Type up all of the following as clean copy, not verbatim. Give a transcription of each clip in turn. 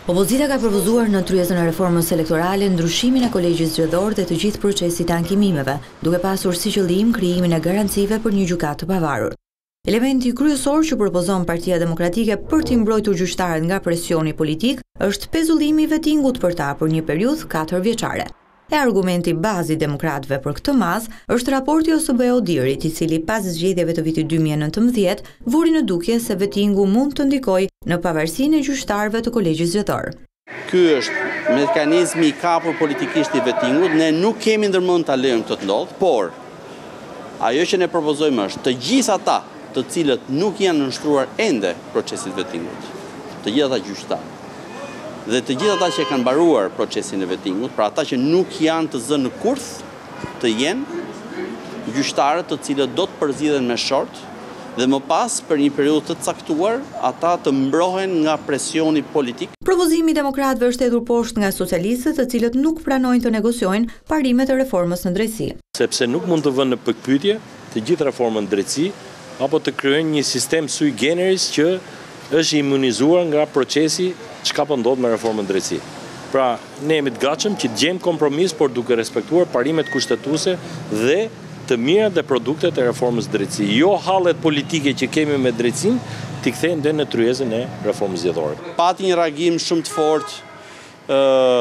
Opozita ka propozuar në tryezën e reformës elektorale ndryshimin e kolegjit zgjedhor dhe të gjithë procesit të ankimimeve, duke pasur si qëllim krijimin e garancive për një gjykatë të pavarur. Elementi kryesor që propozon Partia Demokratike për t'i mbrojtur gjyqtarët nga presioni politik është pezullimi i vettingut për ta për një periudhë 4 vjeçare. E argumenti bazi demokratëve për këtë maz është raporti OSBE-Odirit, i cili pas zgjedhjeve të vitit 2019 vuri në dukje se vettingu mund të ndikojë në pavarësinë e gjyqtarëve të kolegjit zgjedhor. Ky është mekanizmi i kapur politikisht i vettingut, ne nuk kemi ndërmend ta lejmë këtë të ndodhë, por ajo që ne propozojmë është të gjithë ata të cilët nuk janë nënshtruar ende procesit vettingut, të gjithë ata gjyqtarë dhe të gjithë ata që kanë mbaruar procesin e vettingut, pra ata që nuk janë të zënë në kurth, të jenë gjyqtarët të cilët do të përzidhen me short dhe më pas për një periudhë të caktuar ata të mbrohen nga presioni politik. Propozimi i demokratëve është hedhur poshtë nga socialistët, të cilët nuk pranojnë të negociojnë parimet e reformës në drejtësi. Sepse nuk mund të vënë në pikpyetje të gjithë reformën në drejtësi apo të krijojnë një sistem sui generis që është imunizuar nga procesi çka po ndodh me reformën drejtësi. Pra, ne jemi të gatshëm që të gjejmë kompromis, por duke respektuar parimet kushtetuese dhe të mirat dhe produktet e reformës drejtësi. Jo hallet politike që kemi me drejtësinë, t'i kthejmë dhe në tryezën e reformës zgjedhore. Pati një reagim shumë të fortë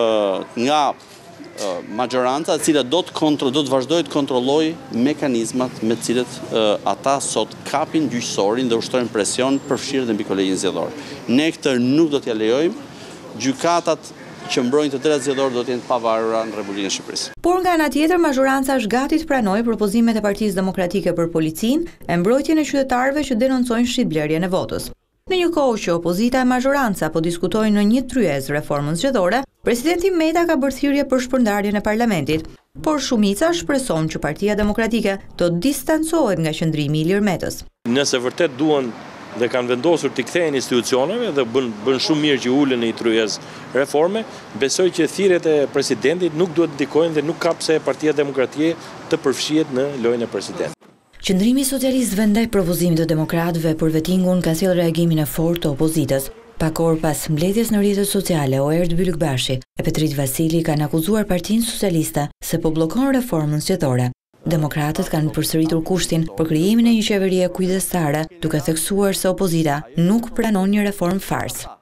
nga majoranca, e cila do të vazhdojë të kontrollojë mekanizmat me të cilët ata sot kapin gjyqësorin dhe ushtrojnë presion përfshirë dhe mbi kolegjin zgjedhor. Ne këtë nuk do t'ja lejojmë. Gjykatat që mbrojnë të drejtat zgjedhore do të jenë pavarura në Republikën e Shqipërisë. Por nga ana tjetër, majoranca është gati të pranojë propozimet e Partisë Demokratike për policinë e mbrojtjen e qytetarëve që denoncojnë shitblerjen e votës. Në një kohë që opozita e majoranca po diskutojnë në një tryezë reformën zgjedhore, presidenti Meta ka bërë thirrje për shpërndarjen e parlamentit, por shumica shpreson që Partia Demokratike do të distancohet nga qëndrimi i Ilir Metës. Nëse vërtet duan dhe kanë vendosur t'i kthejnë institucioneve dhe bën shumë mirë që ulen në një tryezë reforme, besoj që thirrjet e presidentit nuk duhet ndikojnë dhe nuk ka pse Partia Demokratike të përfshihet në lojën e presidentit. Qëndrimi socialistëve ndaj propozimit të demokratëve për vettingun ka sjellë reagimin e fortë të opozitës. Pak orë pas mbledhjes në rrjetet sociale, Oerd Bylukbashi e Petrit Vasili kanë akuzuar Partinë Socialiste se po bllokon reformën zgjedhore. Demokratët kanë përsëritur kushtin për krijimin e një qeverie kujdestare, duke theksuar se opozita nuk pranon një reformë fars.